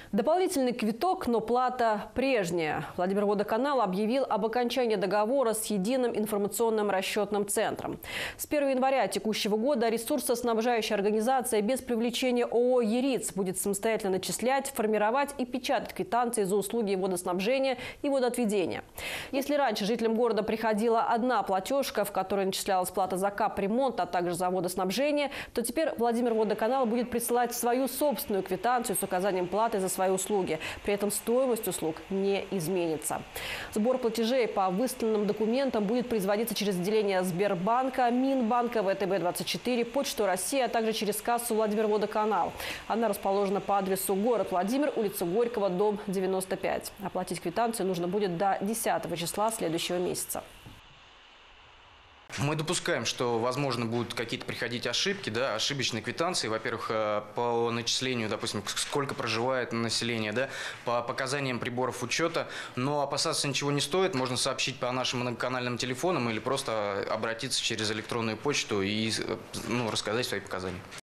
Дополнительный квиток, но плата прежняя. Владимирводоканал объявил об окончании договора с единым информационным расчетным центром. С 1 января текущего года ресурсоснабжающая организация без привлечения ООО «ЕРИЦ» будет самостоятельно начислять, формировать и печатать квитанции за услуги водоснабжения и водоотведения. Если раньше жителям города приходила одна платежка, в которой начислялась плата за капремонт, а также за водоснабжение, то теперь Владимирводоканал будет присылать свою собственную квитанцию с указанием платы за свои услуги. При этом стоимость услуг не изменится. Сбор платежей по выставленным документам будет производиться через отделение Сбербанка, Минбанка, ВТБ-24, Почту России, а также через кассу Владимирводоканал. Она расположена по адресу город Владимир, улица Горького, дом 95. Оплатить квитанцию нужно будет до 10 числа следующего месяца. Мы допускаем, что, возможно, будут какие-то приходить ошибки, да, ошибочные квитанции. Во-первых, по начислению, допустим, сколько проживает население, да, по показаниям приборов учета. Но опасаться ничего не стоит. Можно сообщить по нашим многоканальным телефонам или просто обратиться через электронную почту и рассказать свои показания.